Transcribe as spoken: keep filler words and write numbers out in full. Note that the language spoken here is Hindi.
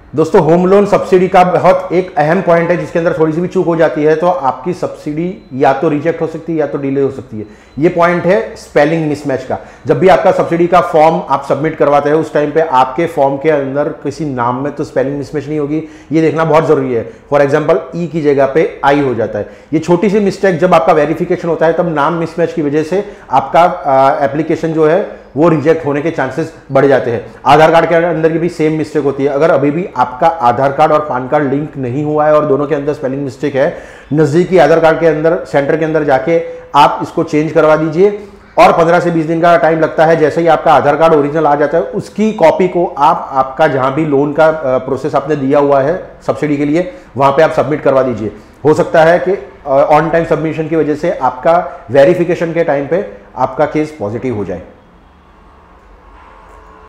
दोस्तों होम लोन सब्सिडी का बहुत एक अहम पॉइंट है, जिसके अंदर थोड़ी सी भी चूक हो जाती है तो आपकी सब्सिडी या तो रिजेक्ट हो सकती है या तो डिले हो सकती है। ये पॉइंट है स्पेलिंग मिसमैच का। जब भी आपका सब्सिडी का फॉर्म आप सबमिट करवाते हैं उस टाइम पे आपके फॉर्म के अंदर किसी नाम में तो स्पेलिंग मिसमैच नहीं होगी, ये देखना बहुत जरूरी है। फॉर एग्जाम्पल ई की जगह पे आई हो जाता है। ये छोटी सी मिस्टेक जब आपका वेरिफिकेशन होता है तब नाम मिसमैच की वजह से आपका एप्लीकेशन जो है वो रिजेक्ट होने के चांसेस बढ़ जाते हैं। आधार कार्ड के अंदर की भी सेम मिस्टेक होती है। अगर अभी भी आपका आधार कार्ड और पैन कार्ड लिंक नहीं हुआ है और दोनों के अंदर स्पेलिंग मिस्टेक है, नजदीकी आधार कार्ड के अंदर सेंटर के अंदर जाके आप इसको चेंज करवा दीजिए और पंद्रह से बीस दिन का टाइम लगता है। जैसे ही आपका आधार कार्ड ओरिजिनल आ जाता है उसकी कॉपी को आप आपका जहां भी लोन का प्रोसेस आपने दिया हुआ है सब्सिडी के लिए वहां पे आप सबमिट करवा दीजिए। हो सकता है कि ऑन टाइम सबमिशन की वजह से आपका वेरिफिकेशन के टाइम पे आपका केस पॉजिटिव हो जाए।